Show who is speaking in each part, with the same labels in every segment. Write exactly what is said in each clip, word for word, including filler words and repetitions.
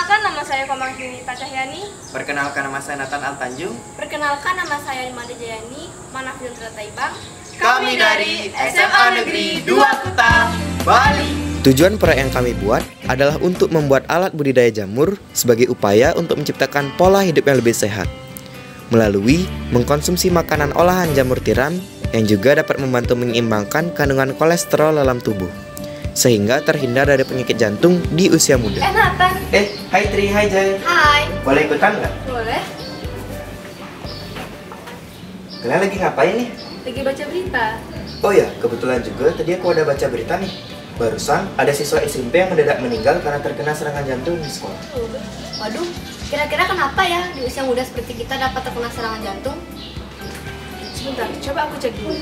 Speaker 1: Perkenalkan, nama saya Komang Yunita Cahyani.
Speaker 2: Perkenalkan, nama saya Nathan Altanjung.
Speaker 1: Perkenalkan, nama saya Imade Jayani, Manafil Trataibang.
Speaker 2: Kami dari S M A Negeri dua Kuta, Bali.
Speaker 3: Tujuan proyek yang kami buat adalah untuk membuat alat budidaya jamur sebagai upaya untuk menciptakan pola hidup yang lebih sehat melalui mengkonsumsi makanan olahan jamur tiram yang juga dapat membantu menyeimbangkan kandungan kolesterol dalam tubuh sehingga terhindar dari penyakit jantung di usia muda.
Speaker 1: Eh Nathan.
Speaker 2: Eh, hai Tri, hai Jai.
Speaker 1: Hai.
Speaker 2: Boleh ikutan nggak?
Speaker 1: Boleh.
Speaker 2: Kalian lagi ngapain nih?
Speaker 1: Lagi baca berita.
Speaker 2: Oh ya, kebetulan juga tadi aku ada baca berita nih. Barusan ada siswa S M P yang mendadak meninggal karena terkena serangan jantung di sekolah.
Speaker 1: Waduh, kira-kira kenapa ya di usia muda seperti kita dapat terkena serangan jantung? Sebentar, coba aku cek dulu.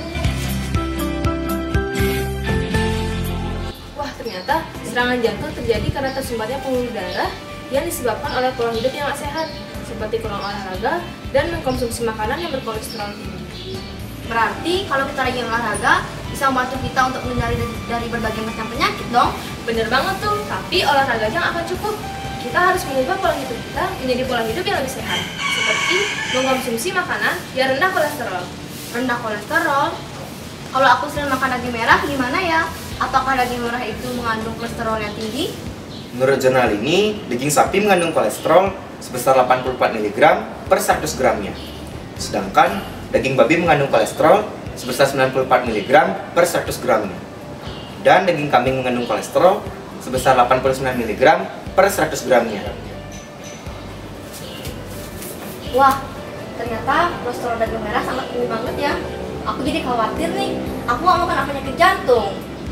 Speaker 1: Wah, ternyata serangan jantung terjadi karena tersumbatnya pembuluh darah yang disebabkan oleh pola hidup yang tak sehat, seperti kurang olahraga dan mengkonsumsi makanan yang berkolesterol tinggi. Berarti kalau kita rajin olahraga bisa membantu kita untuk menghindari dari berbagai macam penyakit dong. Bener banget tuh, tapi olahraga aja nggak akan cukup. Kita harus mengubah pola hidup kita menjadi pola hidup yang lebih sehat, seperti mengkonsumsi makanan yang rendah kolesterol. Rendah kolesterol? Kalau aku sering makan daging merah gimana ya? Apakah daging merah itu mengandung kolesterol yang tinggi?
Speaker 2: Menurut jurnal ini, daging sapi mengandung kolesterol sebesar delapan puluh empat miligram per seratus gramnya. Sedangkan daging babi mengandung kolesterol sebesar sembilan puluh empat miligram per seratus gramnya. Dan daging kambing mengandung kolesterol sebesar delapan puluh sembilan miligram per seratus gramnya.
Speaker 1: Wah, ternyata kolesterol daging merah sangat tinggi banget ya. Aku jadi khawatir nih, aku gak mau kena penyakit jantung.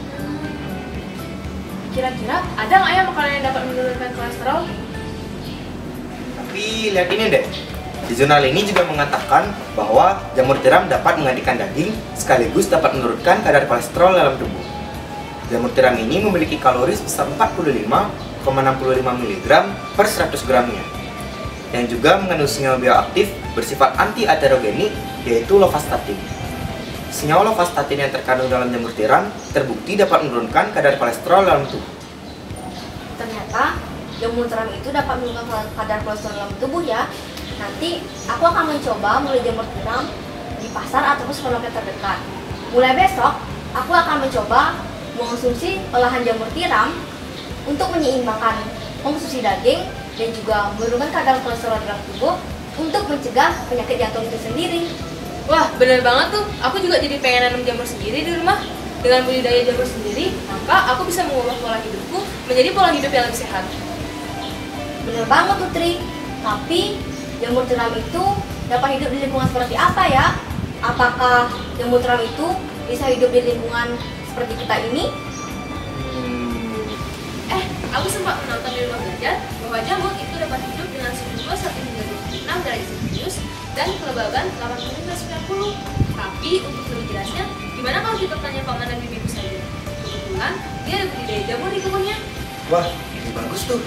Speaker 1: Kira-kira ada nggak ya makanan yang dapat menurunkan kolesterol?
Speaker 2: Tapi lihat ini deh. Di jurnal ini juga mengatakan bahwa jamur tiram dapat menggantikan daging sekaligus dapat menurunkan kadar kolesterol dalam tubuh. Jamur tiram ini memiliki kalori sebesar empat puluh lima koma enam lima miligram per seratus gramnya. Yang juga mengandung senyawa bioaktif bersifat anti-aterogenik yaitu lovastatin. Senyawa lovastatin yang terkandung dalam jamur tiram terbukti dapat menurunkan kadar kolesterol dalam tubuh.
Speaker 1: Ternyata jamur tiram itu dapat menurunkan kadar kolesterol dalam tubuh ya. Nanti aku akan mencoba mulai jamur tiram di pasar ataupun supermarket terdekat. Mulai besok, aku akan mencoba mengonsumsi olahan jamur tiram untuk menyeimbangkan konsumsi daging dan juga menurunkan kadar kolesterol dalam tubuh untuk mencegah penyakit jantung itu sendiri. Wah, bener banget tuh. Aku juga jadi pengen nanam jamur sendiri di rumah. Dengan budidaya jamur sendiri, maka aku bisa mengubah pola hidupku menjadi pola hidup yang lebih sehat. Bener banget tuh, Tri. Tapi jamur tiram itu dapat hidup di lingkungan seperti apa ya? Apakah jamur tiram itu bisa hidup di lingkungan seperti kita ini?
Speaker 2: Hmm.
Speaker 1: Eh, aku sempat menonton di rumah belajar bahwa jamur itu dapat hidup dengan suhu dua puluh satu hingga dua puluh enam derajat Celcius dan kelembaban delapan puluh hingga sembilan puluh. Tapi untuk lebih jelasnya, gimana kalau kita tanya paman dan bibiku saja? Kebetulan dia ada budidaya jamur di kebunnya.
Speaker 2: Wah, ini bagus tuh.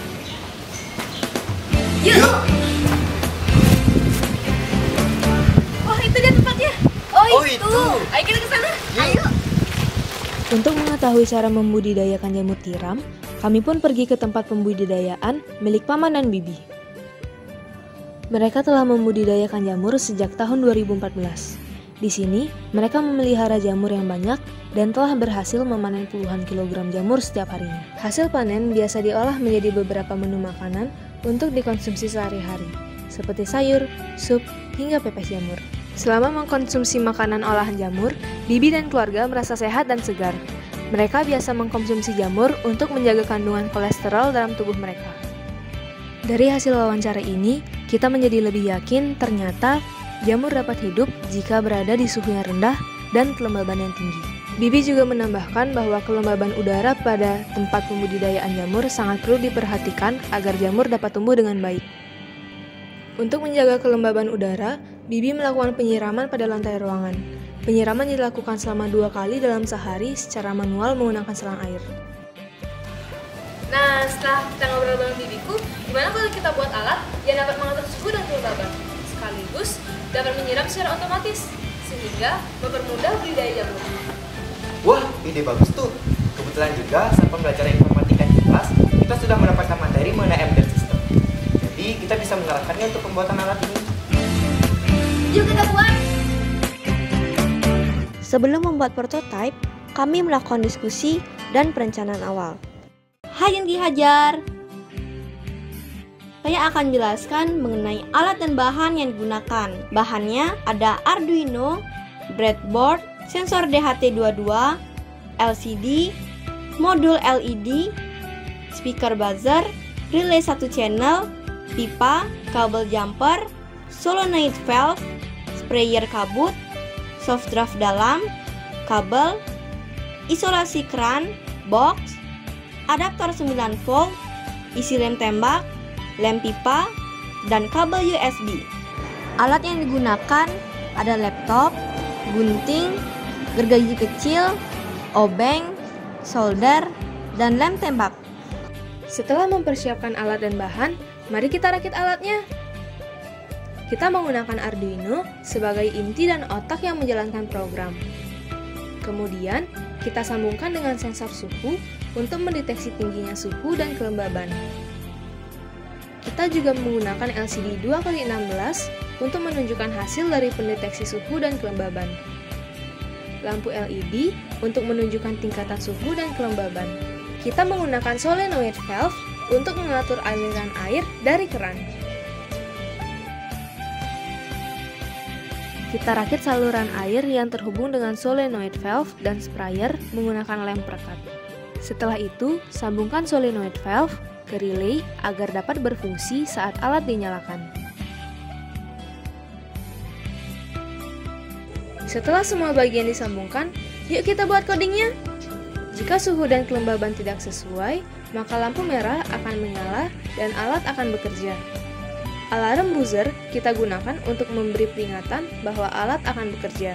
Speaker 1: Yuk! Yuk. Wah, itu dia tempatnya. Oh,
Speaker 2: Oh,
Speaker 1: itu.
Speaker 2: itu.
Speaker 1: Ayo kita ke sana. Ayo.
Speaker 4: Untuk mengetahui cara membudidayakan jamur tiram, kami pun pergi ke tempat pembudidayaan milik paman dan bibi. Mereka telah membudidayakan jamur sejak tahun dua ribu empat belas. Di sini, mereka memelihara jamur yang banyak dan telah berhasil memanen puluhan kilogram jamur setiap harinya. Hasil panen biasa diolah menjadi beberapa menu makanan untuk dikonsumsi sehari-hari, seperti sayur, sup, hingga pepes jamur. Selama mengkonsumsi makanan olahan jamur, bibi dan keluarga merasa sehat dan segar. Mereka biasa mengkonsumsi jamur untuk menjaga kandungan kolesterol dalam tubuh mereka. Dari hasil wawancara ini, kita menjadi lebih yakin ternyata jamur dapat hidup jika berada di suhu yang rendah dan kelembaban yang tinggi. Bibi juga menambahkan bahwa kelembaban udara pada tempat pembudidayaan jamur sangat perlu diperhatikan agar jamur dapat tumbuh dengan baik. Untuk menjaga kelembaban udara, Bibi melakukan penyiraman pada lantai ruangan. Penyiraman dilakukan selama dua kali dalam sehari secara manual menggunakan selang air.
Speaker 1: Nah, setelah kita ngobrol dengan bibiku, gimana kalau kita buat alat yang dapat mengatur suhu dan kelembaban, sekaligus dapat menyiram secara otomatis, sehingga mempermudah budidaya jamur.
Speaker 2: Wah, ide bagus tuh. Kebetulan juga saat pembelajaran informatika di kelas, kita sudah mendapatkan materi mengenai embedded system masyarakatnya untuk pembuatan alat ini.
Speaker 1: Yuk kita buat!
Speaker 4: Sebelum membuat prototipe, kami melakukan diskusi dan perencanaan awal.
Speaker 1: Hai Ki Hajar, saya akan jelaskan mengenai alat dan bahan yang digunakan. Bahannya ada Arduino, breadboard, sensor D H T dua puluh dua, L C D, modul L E D, speaker buzzer, relay satu channel, pipa, kabel jumper, solenoid valve, sprayer kabut, soft draft dalam, kabel, isolasi keran, box, adaptor sembilan volt, isi lem tembak, lem pipa, dan kabel U S B. Alat yang digunakan ada laptop, gunting, gergaji kecil, obeng, solder, dan lem tembak.
Speaker 4: Setelah mempersiapkan alat dan bahan, mari kita rakit alatnya. Kita menggunakan Arduino sebagai inti dan otak yang menjalankan program. Kemudian, kita sambungkan dengan sensor suhu untuk mendeteksi tingginya suhu dan kelembaban. Kita juga menggunakan L C D dua kali enam belas untuk menunjukkan hasil dari pendeteksi suhu dan kelembaban. Lampu L E D untuk menunjukkan tingkatan suhu dan kelembaban. Kita menggunakan solenoid valve untuk mengatur aliran air dari keran. Kita rakit saluran air yang terhubung dengan solenoid valve dan sprayer menggunakan lem perekat. Setelah itu, sambungkan solenoid valve ke relay agar dapat berfungsi saat alat dinyalakan. Setelah semua bagian disambungkan, yuk kita buat codingnya. Jika suhu dan kelembaban tidak sesuai, maka lampu merah akan menyala dan alat akan bekerja. Alarm buzzer kita gunakan untuk memberi peringatan bahwa alat akan bekerja.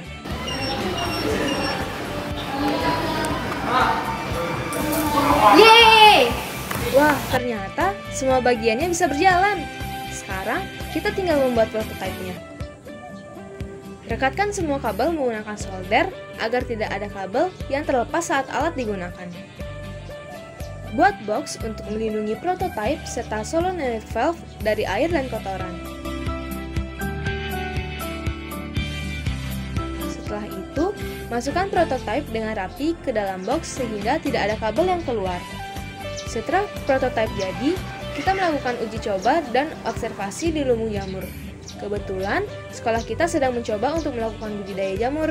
Speaker 1: Yeay!
Speaker 4: Wah, ternyata semua bagiannya bisa berjalan. Sekarang kita tinggal membuat prototipe-nya. Rekatkan semua kabel menggunakan solder agar tidak ada kabel yang terlepas saat alat digunakan. Buat box untuk melindungi prototipe serta solenoid valve dari air dan kotoran. Setelah itu, masukkan prototipe dengan rapi ke dalam box sehingga tidak ada kabel yang keluar. Setelah prototipe jadi, kita melakukan uji coba dan observasi di lumbung jamur. Kebetulan, sekolah kita sedang mencoba untuk melakukan budidaya jamur.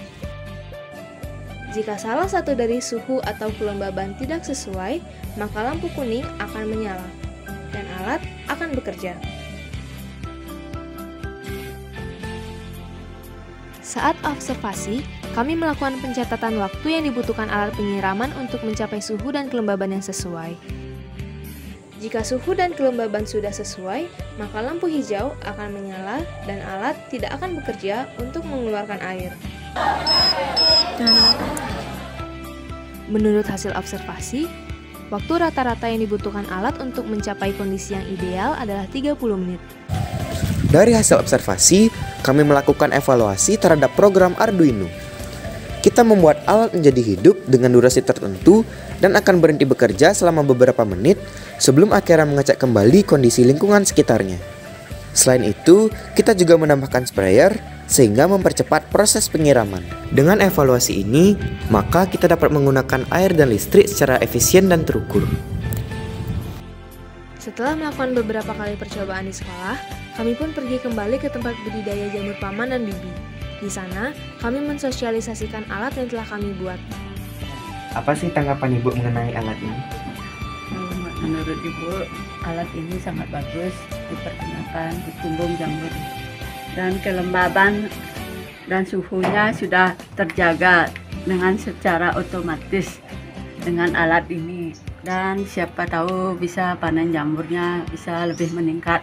Speaker 4: Jika salah satu dari suhu atau kelembaban tidak sesuai, maka lampu kuning akan menyala dan alat akan bekerja. Saat observasi, kami melakukan pencatatan waktu yang dibutuhkan alat penyiraman untuk mencapai suhu dan kelembaban yang sesuai. Jika suhu dan kelembaban sudah sesuai, maka lampu hijau akan menyala dan alat tidak akan bekerja untuk mengeluarkan air. Menurut hasil observasi, waktu rata-rata yang dibutuhkan alat untuk mencapai kondisi yang ideal adalah tiga puluh menit.
Speaker 3: Dari hasil observasi, kami melakukan evaluasi terhadap program Arduino. Kita membuat alat menjadi hidup dengan durasi tertentu dan akan berhenti bekerja selama beberapa menit sebelum akhirnya mengecek kembali kondisi lingkungan sekitarnya. Selain itu, kita juga menambahkan sprayer sehingga mempercepat proses penyiraman. Dengan evaluasi ini, maka kita dapat menggunakan air dan listrik secara efisien dan terukur.
Speaker 4: Setelah melakukan beberapa kali percobaan di sekolah, kami pun pergi kembali ke tempat budidaya jamur Paman dan Bibi. Di sana, kami mensosialisasikan alat yang telah kami buat.
Speaker 2: Apa sih tanggapan Ibu mengenai alat ini?
Speaker 5: Menurut Ibu, alat ini sangat bagus dipergunakan di lumbung jamur. Dan kelembaban dan suhunya sudah terjaga dengan secara otomatis dengan alat ini. Dan siapa tahu bisa panen jamurnya bisa lebih meningkat.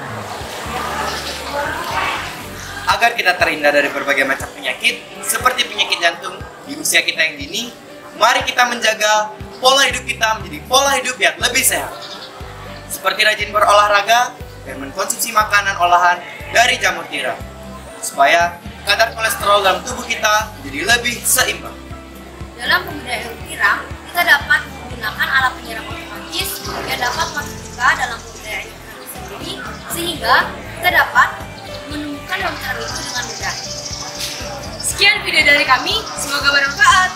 Speaker 2: Agar kita terhindar dari berbagai macam penyakit seperti penyakit jantung di usia kita yang dini, mari kita menjaga pola hidup kita menjadi pola hidup yang lebih sehat. Seperti rajin berolahraga dan mengkonsumsi makanan olahan dari jamur tiram, supaya kadar kolesterol dalam tubuh kita menjadi lebih seimbang.
Speaker 1: Dalam pembudidayaan tiram, kita dapat menggunakan alat penyiram otomatis yang dapat masuk juga dalam pembudidayaan tiram sendiri, sehingga kita dapat menemukan jamur tiram itu dengan mudah.
Speaker 6: Sekian video dari kami, semoga bermanfaat.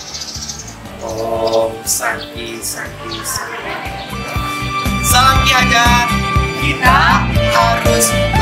Speaker 2: Om Santi Santi Santi. Salam Ki Hajar. Kita harus